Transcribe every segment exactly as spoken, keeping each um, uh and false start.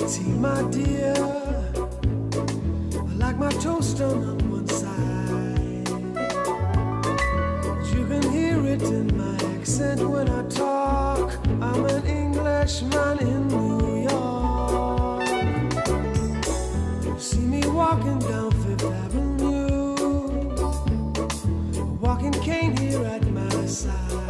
tea, my dear. I like my toast done on one side. You can hear it in my accent when I talk. I'm an Englishman in New York. You see me walking down Fifth Avenue, a walking cane here at my side.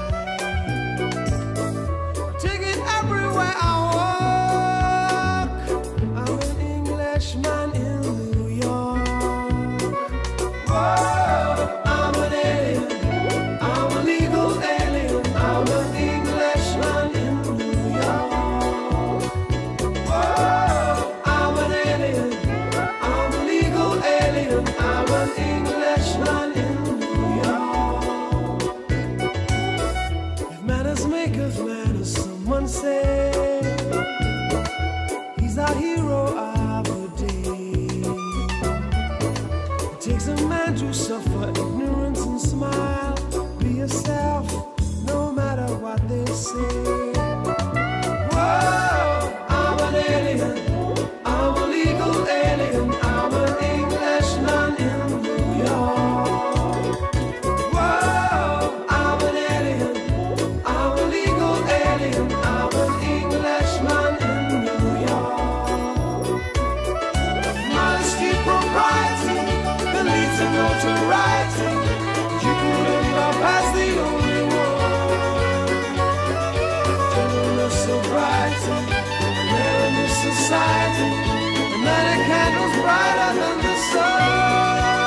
I take it everywhere I walk. I'm an Englishman in New York. Whoa, I'm an alien. I'm a legal alien. I'm an Englishman in New York. Whoa, I'm an alien. I'm a legal alien. I'm an Englishman in New York. If manners make of manners, someone say he's our hero of the day. It takes a man to suffer ignorance and smile. Be yourself, no matter what they say. Whoa, I'm an alien. I'm a legal alien. I'm an Englishman in New York. Whoa, I'm an alien. I'm a legal alien. I'm an Englishman in New York. Modesty, propriety, the leads to notoriety. You couldn't bypass the only one. Gentleness, sobriety, and there in this society, and that a candle's brighter than the sun.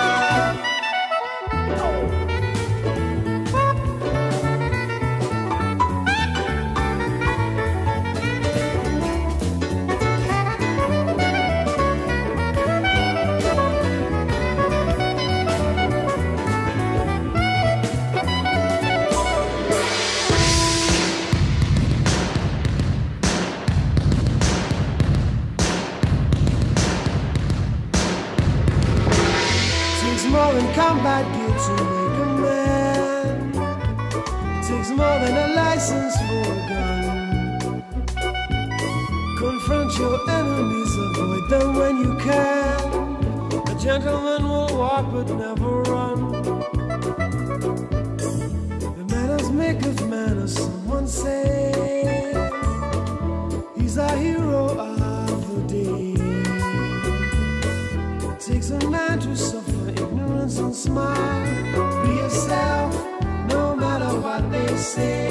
Takes more than combat gear to make a man. Takes more than a license for a gun. Confront your enemies, avoid them when you can. A gentleman will walk but never run. The manners make of manners, someone say. He's our hero of the day. It takes a man to suffer ignorance and smile. Be yourself, no matter what they say.